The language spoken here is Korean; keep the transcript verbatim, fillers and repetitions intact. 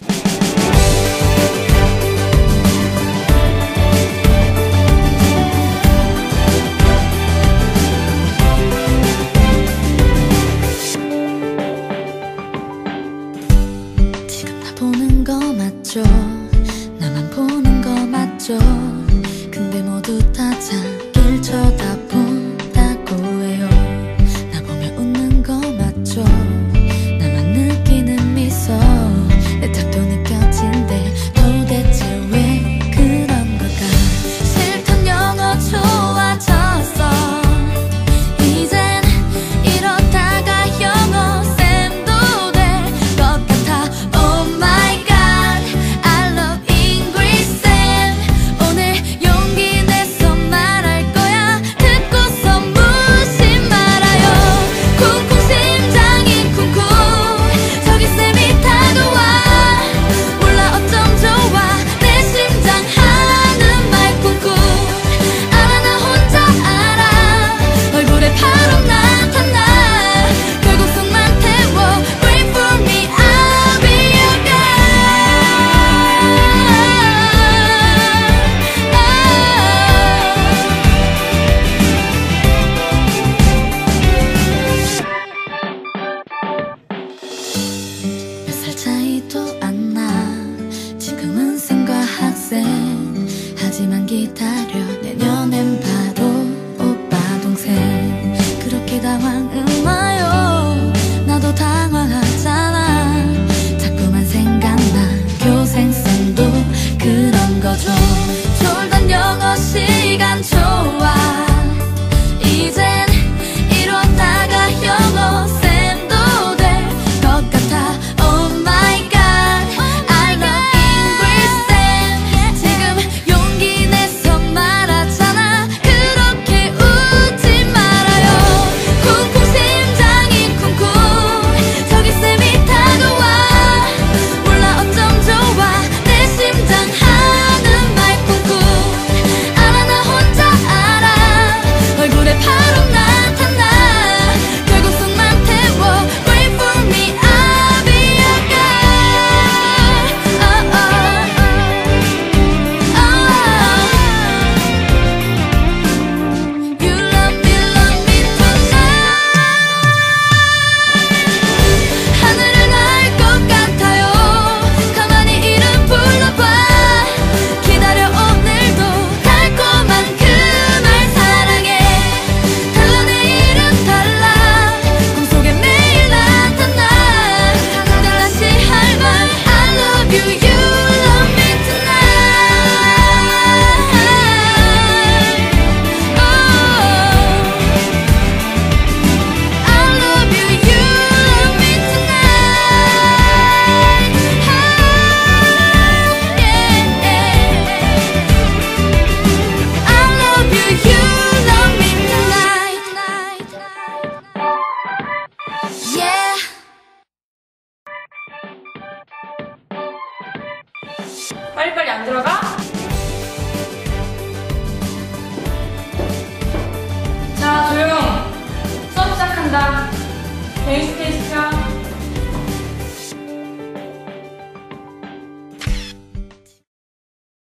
보는 거 맞죠? 나만 보는 거 맞죠? 근데 모두 다 자길 쳐다본다고 해요. 나 보며 웃는 거 맞죠? 나만 느끼는 미소 내 탓도 느껴진대. 도대체 왜 그런 걸까? 싫던 영어 좋아졌어. 이젠 이러다가 영어 쌤도 될 것 같아. 차이도 안 나. 지금은 쌤과 학생. 하지만 기다려, 내년엔 바로 오빠 동생. 그렇게 당황은 마요. 나도 당황하잖아. 자꾸만 생각나. 교생쌤도 그런 거죠. 졸던 영어 시간 좋아. 이젠 이러다가 영어 쌤도 될 것 같아. 빨리빨리 안 들어가? 자, 조용! 수업 시작한다. 개인 스테이지 켜.